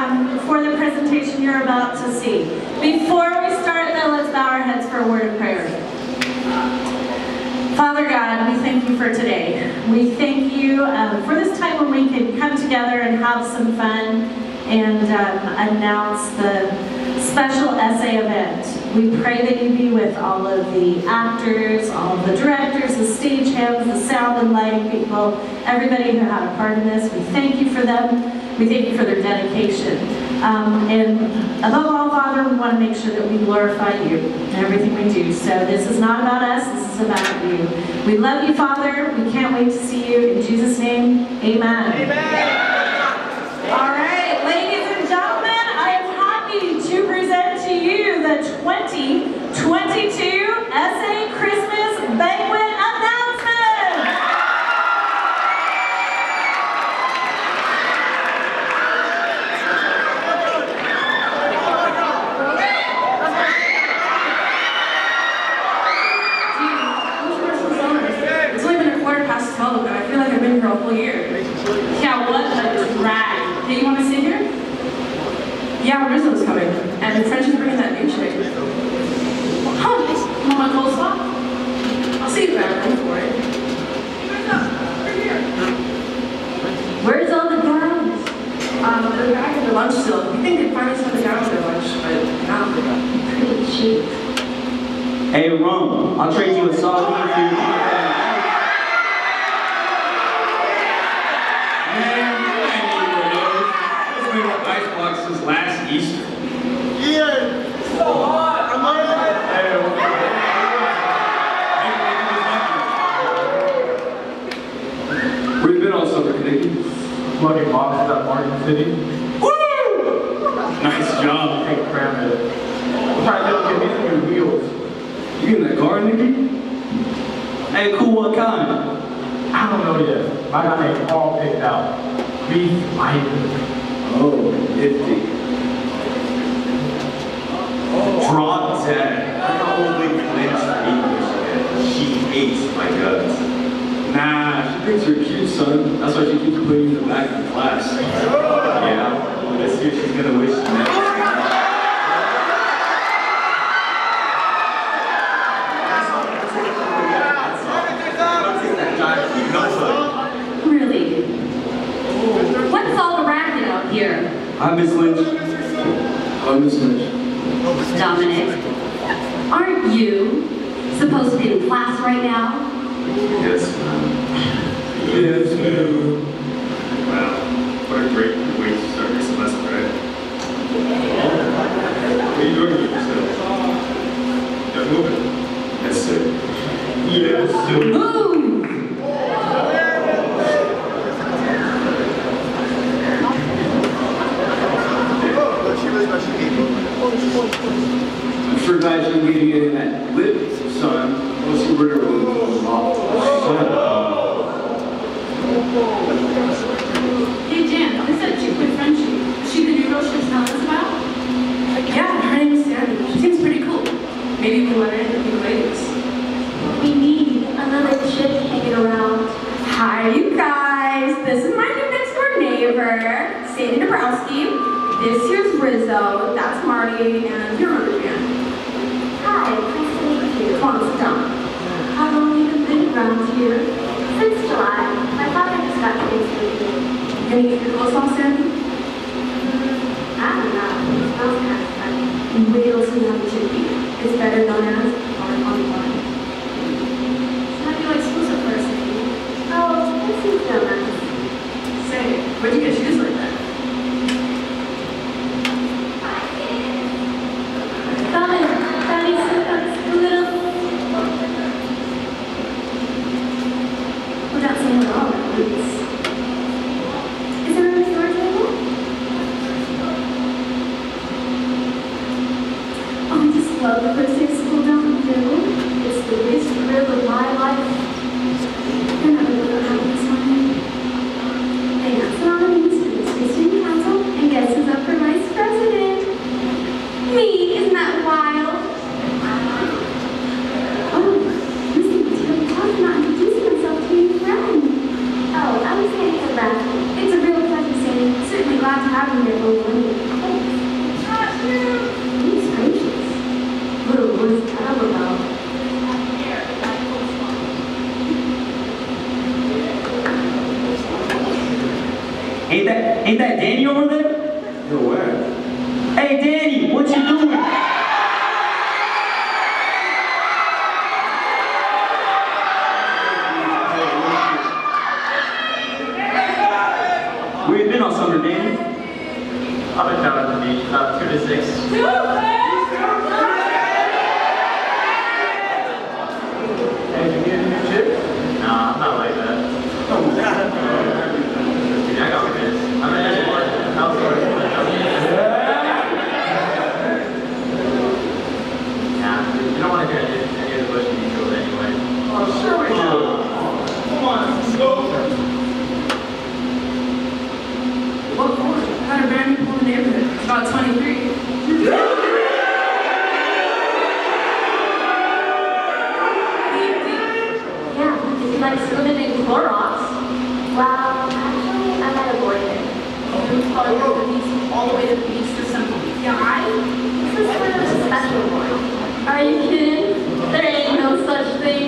for the presentation you're about to see. Before we start, though, let's bow our heads for a word of prayer. Father God, we thank you for today. We thank you for this time when we can come together and have some fun and announce the special essay event. We pray that you be with all of the actors, all of the directors, the stagehands, the sound and lighting people, everybody who had a part in this. We thank you for them. We thank you for their dedication. And above all, Father, we want to make sure that we glorify you in everything we do. So this is not about us, this is about you. We love you, Father. We can't wait to see you. In Jesus' name, amen. Amen. All right, ladies and gentlemen, I am happy to present to you the 2022 SA Christmas Banquet announcement. It's only been a quarter past 12, but I feel like I've been here a whole year. Yeah, what a drag. Hey, you want to sit here? Yeah, Rizzo's coming. And French is bringing that new chick. Huh, want my coleslaw? I'll see you there. Room for it. Right here. Where's all the gowns? They're back at the lunch still. You think they'd find us on the gowns at lunch, but not. Pretty cheap. Hey, Rum, I'll trade you a solid one for your Since last Easter. Yeah! So hot! I'm on it! Where you been all summer, Nicky? Flooding boxes at Martin City. Woo! Nice job. Hey, cram it. I'm trying to get these new wheels. You in that car, Nicky? Hey, cool, what kind? I don't know yet. I got it all picked out. Beef, Oh, nifty. Drop dead. I only flinched English yet. She hates my guts. Nah, she thinks you're cute, son. That's why she keeps putting you in the back of the class. Yeah, this year she's gonna wish she never. Really? What's all the racket out here? Hi, Miss Lynch. Oh, Miss Lynch. Dominic, aren't you supposed to be in class right now? Yes, ma'am. Yes, ma'am. Wow, what a great way to start your semester, right? What are you doing with yourself? Yeah, moving. Yes, sir. Yes, sir. Move! I'm sure guys are getting in that lip, son. Let's see where they're really going off. Hey, Jan, is that chick with Frenchie? Is she the new girl she was telling us about? Yeah, her name is Sandy. She seems pretty cool. Maybe we can let her in with the ladies. We need another chick hanging around. Hi, you guys. This is my new next door neighbor, Sandy Dabrowski. This here's Rizzo. That's Marty, and you're Jan. Hi, nice to meet you. Come on, sit down. How long have you been around here? Since July. My father just got things with me. Gonna get your clothes off, Sandy? I don't know. It smells kind of funny. Wait till see how it should be. It's better known as R21. How do you exclusive person? Oh, this seems so nice. Say, where'd you get shoes like that? Love the first day of school, don't you? It's the biggest thrill of my life. You're never going to have this one. Hey, that's not a news for this Christian Council, and guess who's up for Vice President? Me! Isn't that wild? Oh, listen, I'm not introducing myself to your friend. Oh, I was getting a rest. It's a real pleasure, Sandy. Certainly glad to have you here, Owen. Ain't that Danny over there? No way. Hey, Danny, what you doing? Where you been all summer, Danny? I've been down at the beach about 2 to 6. Hey, did you get a new chick? Nah, I'm not like that. Dude, I got this. I'm in this one. Nah, you don't want to hear any of the bush details anyway. Oh, sure we do. Come on, let's go. What for? I had a brand new pool in the neighborhood. About 23. Yeah, if you like swimming in Clorox. Well, actually, I might avoid it. You probably go to the beach, all the way to the beach for some guy. This is for the special one. Are you kidding? There ain't no such thing.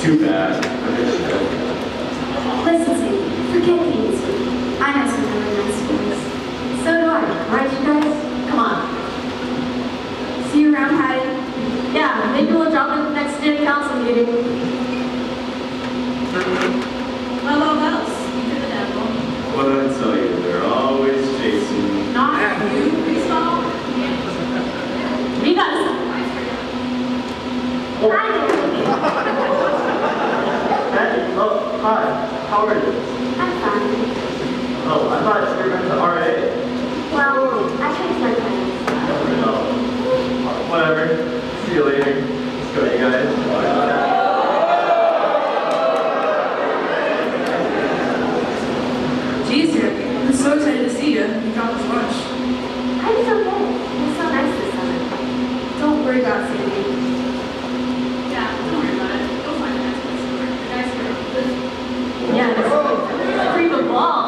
Too bad. Listen, Sadie, forget being sweet. I know some really nice schools. So do I, right, you guys? Come on. See you around, Patty. Yeah, maybe we'll drop in the next city council meeting. Well, what else? You did the devil. What did I tell you? They're always chasing me. Not you, Baseball. You guys. Patty, oh, hi. How are you? I'm fine. Oh, I thought you were going to RA. Well, I changed my plans. No. Whatever. See you later. Let's go, you guys. Geez, Jeremy, I'm so excited to see you. You got this lunch. I'm so good. It's so nice this summer. Don't worry about Sandy. Yeah, don't worry about it. You'll find a nice place to work. The guys are good. Yeah, it's creep a ball.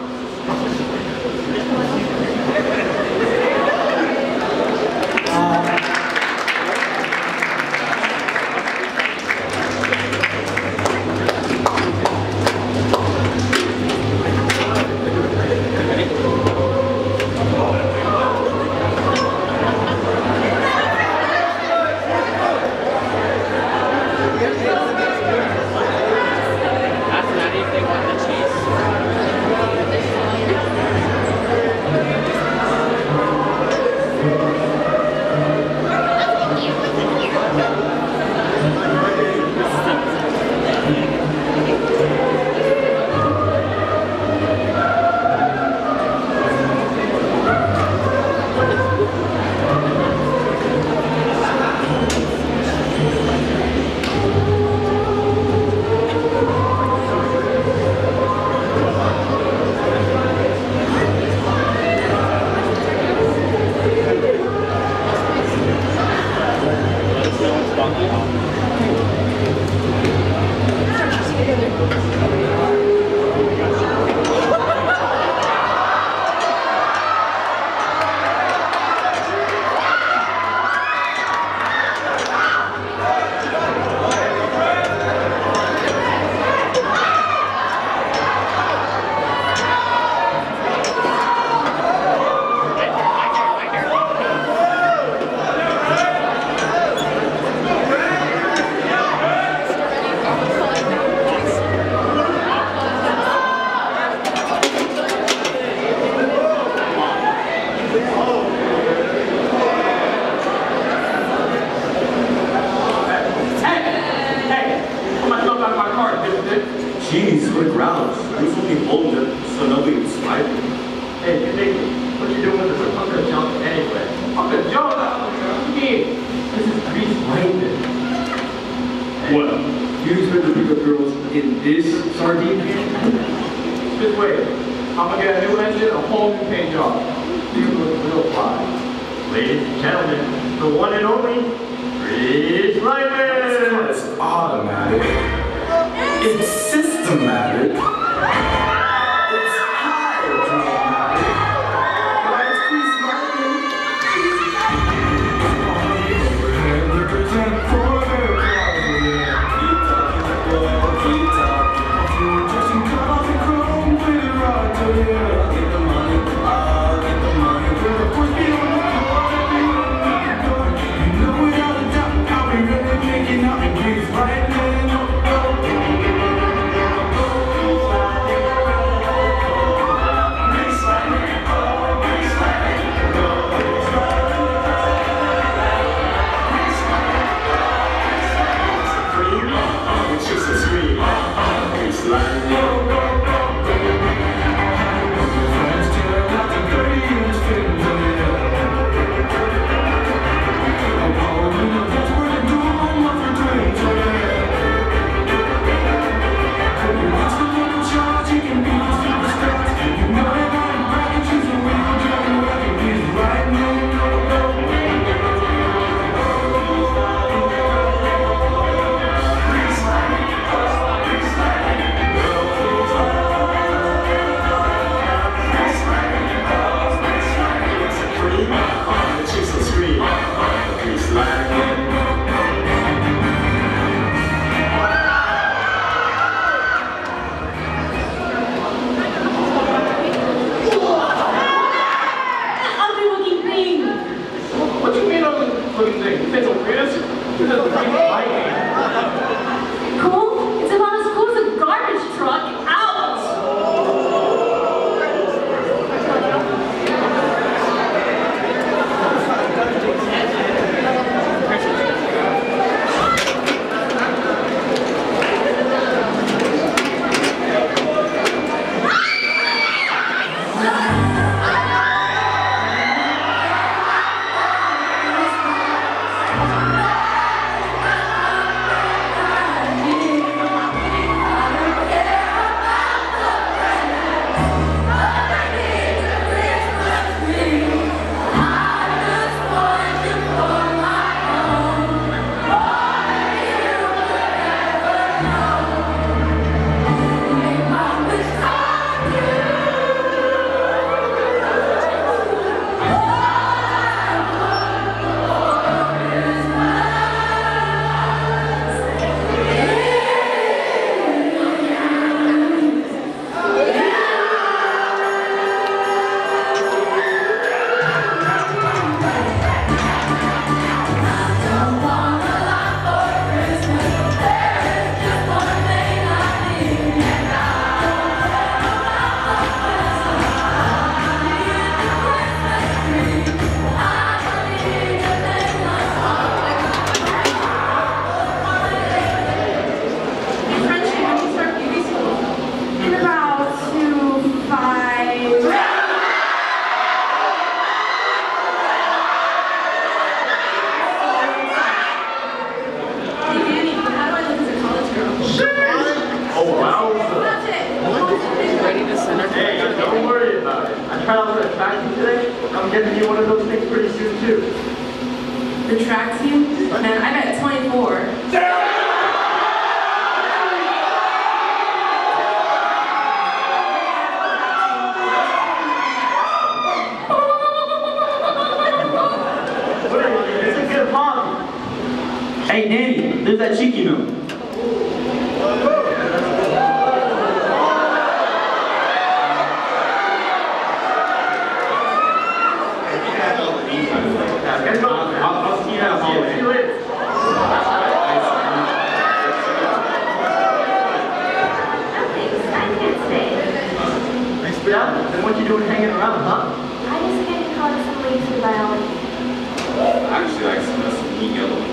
Jeez, what a grouch. I was only holding it so nobody would swipe me. Hey, you think, what you doing with this hunk of junk anyway? Hunk of junk? What do you mean? This is Grease Lightning. What? You expect to pick up girls in this sardine can? Just wait. I'm gonna get a new engine, a whole new paint job. You look real fly. Ladies and gentlemen, the one and only Grease Lightning! It's automatic. It's systematic. It's hydromatic. Why, it's Grease Lightning. Represent for the keep talking. Just in coffee chrome with a rod to you. I'll get the money. I'll get the money. We're the first people on the floor. You know without a doubt how we really making out in Grease Lightning. track team today? I'm getting you one of those things pretty soon too. The track team? Man, I'm at 24. It's a good hobby. Hey, Danny, there's that chick you know. I'll see you at the hallway. See you later. Yeah? Then what you doing hanging around, huh? I just came to college some leaves for biology. Actually, like some neat yellow ones.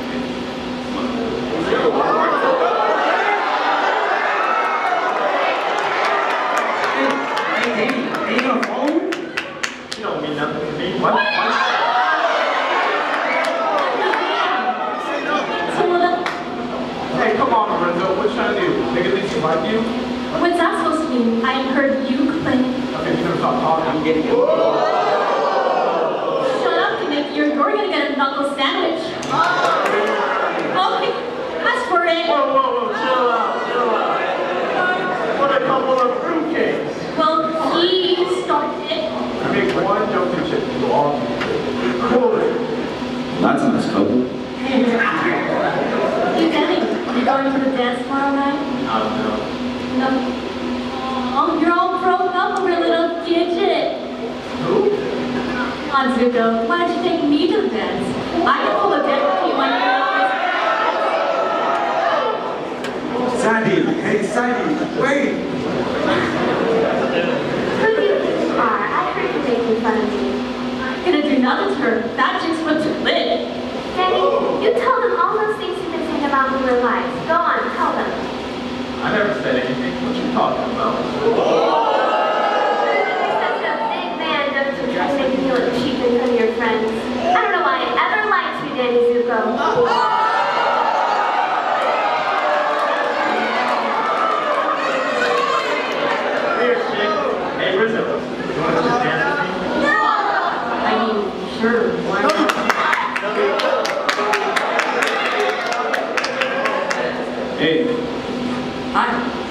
Hey, Danny, are you gonna follow me? You don't mean nothing to me. What? Hey, come on, Lorenzo. What you trying to do? Make at least invite you? What's that supposed to mean? I heard you complaining. Okay, you never stop talking. I'm getting it. Shut up, Nick. You're gonna get a knuckle sandwich. Okay, ask for it. Whoa, chill out. What a couple of fruitcakes. Well, he started it. I make one joke and shit to all. Cool. That's a nice couple. You Danny, you going to the dance tomorrow night? I don't know. No. Oh, you're all broke up over a little digit. Who? Anzuko, why don't you take me to the dance? I can pull a deck with you when you're Sandy, hey Sandy, wait! Who do you think you are? I heard you making fun of me. I'm gonna do nothing to her. That chick's put to lid. Danny, you tell them all those things you've been saying about me in your life. Go on, tell them. I never said anything. What you talking about? You're such a big man, don't you? Try to make me look cheap in front of your friends. I don't know why I ever liked you, Danny Zuko. Here, chick. Hey, Rizzo. You want to just dance with me? No! I mean, sure, why not? Hey, Hi.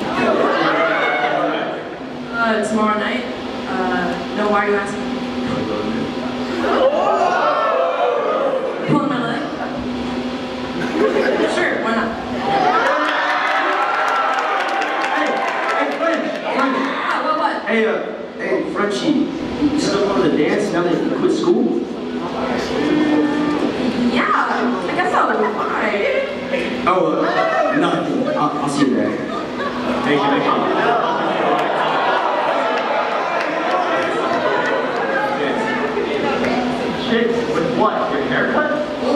Tomorrow night? No, why are you asking? Pulling my leg? Sure, why not? Ah, what? hey, Frenchie, you still want to dance now that you quit school? Yeah, I guess I'll try. Oh, nothing. I'll see you there. Thank you. Chicks with what? Your haircut? No.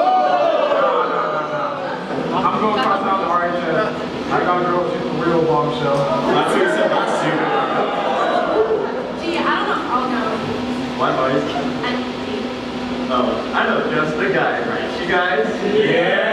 I'm going across town to RHS. I got a girl, she's a real bombshell. That's what you said last year. Gee, I don't know. I'll go. What, boys? Oh, I know just the guy, right? You guys? Yeah!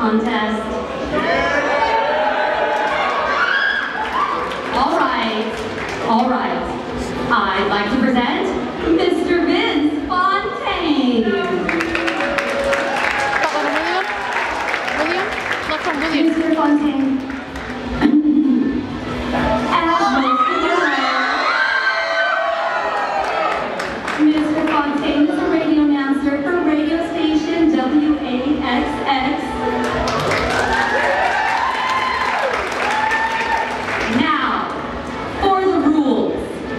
contest. All right. I'd like to present Mr. Vince Fontaine. William? Mr. Fontaine. Mr. Fontaine is a radio announcer for radio station WAXX. Now, for the rules.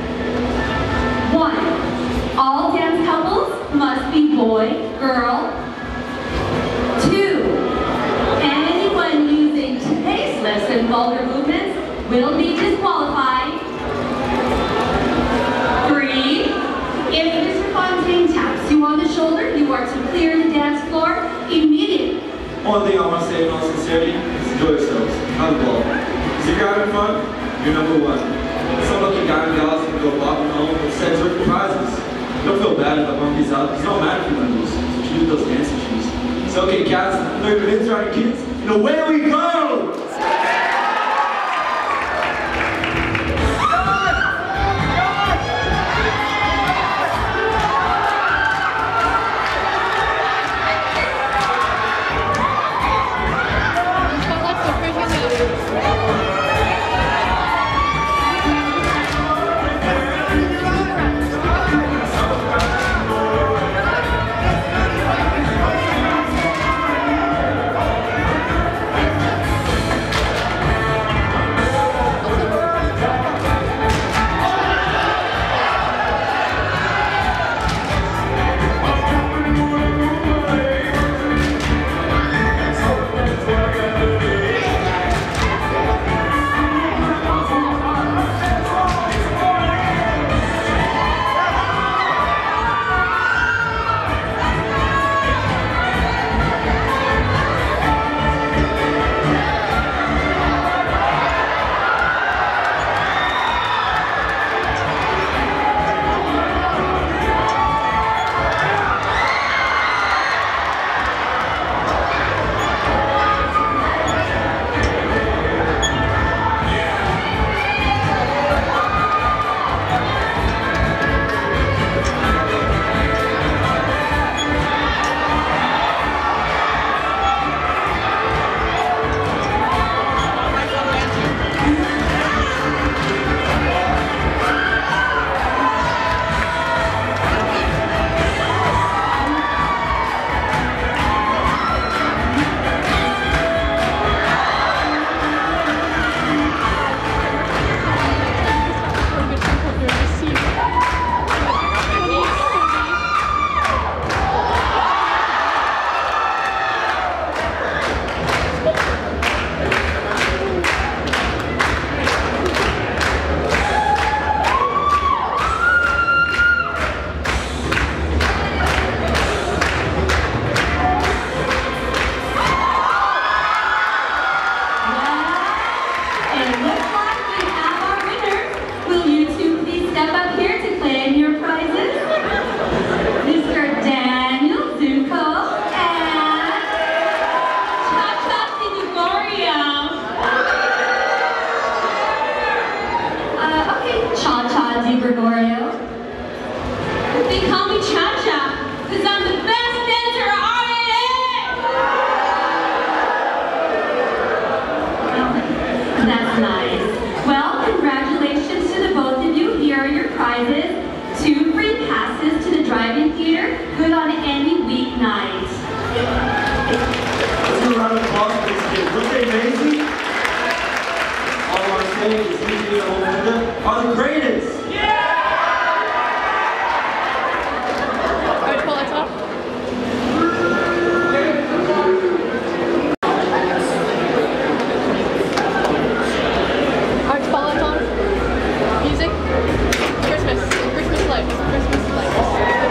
1. All dance couples must be boy, girl. 2. Anyone using tasteless and vulgar movements will be disqualified. 3. If Mr. Fontaine taps you on the shoulder, you are to clear the dance floor immediately. One thing I want to say in all sincerity is enjoy yourselves. Have a ball. Because if you're having fun, you're number one. Some lucky guy and gals can go bopping home with sets or prizes. Don't feel bad if I bump these out. It's no matter if you're going to lose. So choose those dancing shoes. It's okay, cats. Know your hits around your kids. And away we go! Gregorio. They call me Cha-Cha because I'm the best dancer RNA! That's nice. Well, congratulations to the both of you. Here are your prizes. 2 free passes to the drive-in theater, good on any weeknight. Let's do a round of applause for these kids. Weren't they amazing? All on stage is DJ and Melinda are the greatest. Alright, pull that up. Alright, follow it on. Music. Christmas lights. Christmas lights.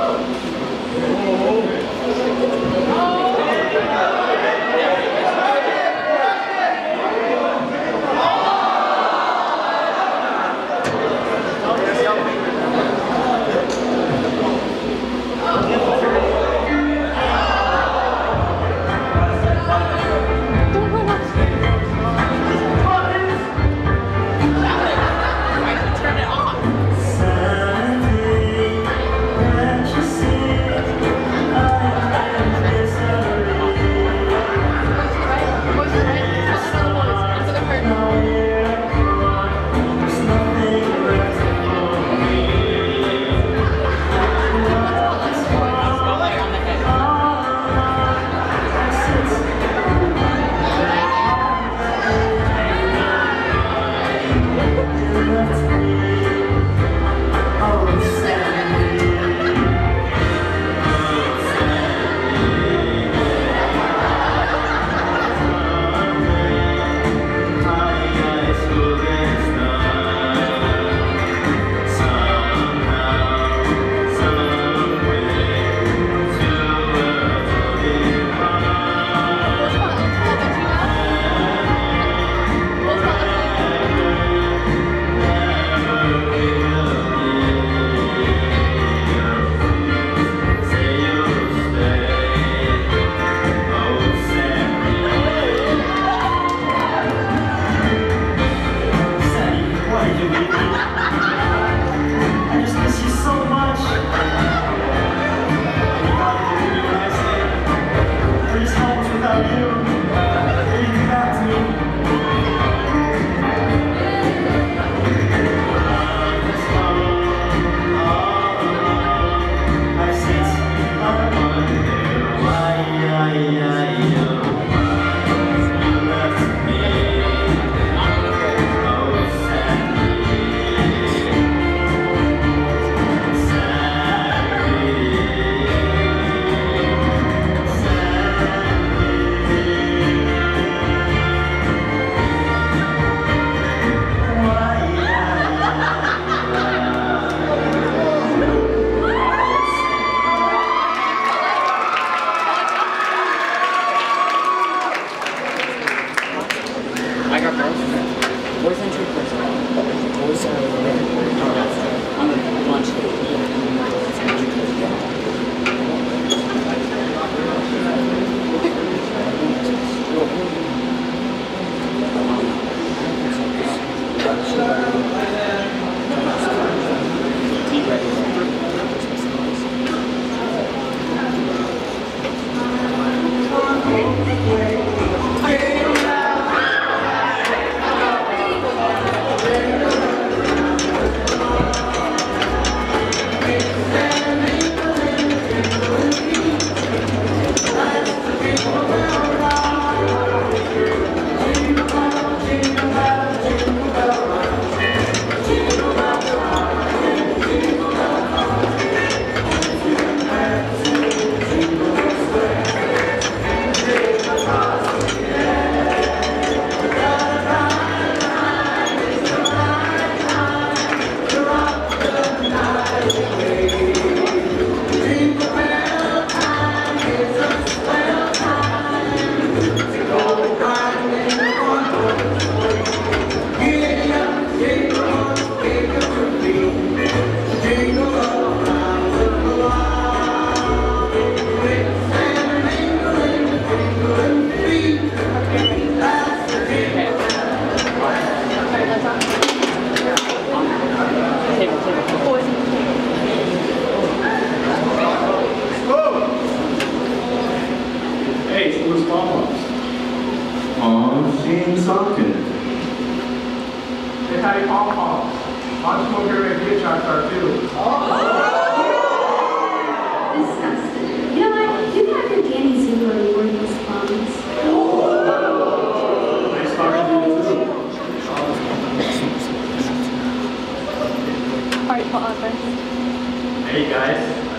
Hey guys.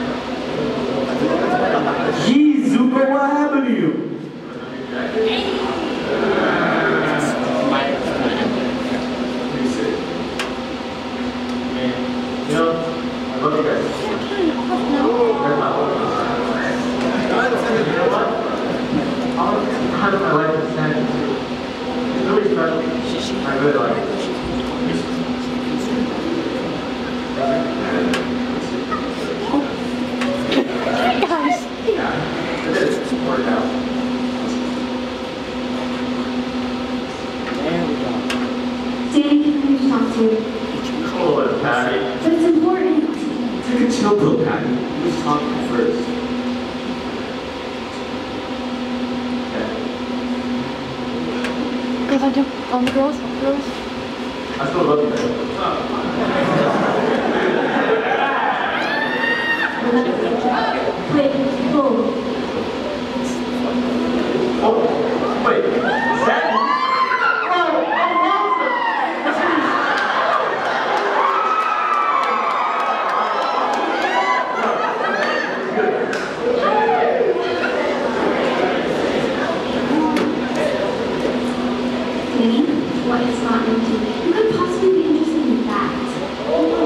Gee, Zuko, what happened to you? You know, I love you guys. really like it. Guys. Yeah, it is. Worked out. Danny, can I just talk to you? A little bit of Patty. But it's important. Take a chill pill, Patty. Let's talk first. Girls on jump. On the girls. Girls. I still love you, man. Wait, hold. Oh, wait. That? Oh, I'm monster. Danny, what is not meant to be? You could possibly be interested in that.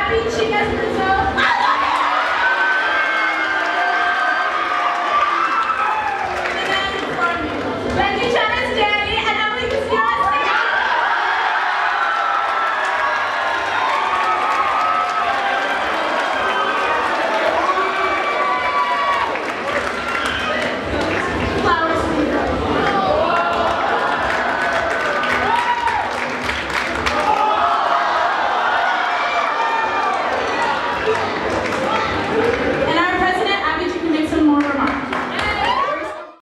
Happy Chicas Rizzo. And then from Benji Chavez, Danny, and Emily Castillo. Flowers for you.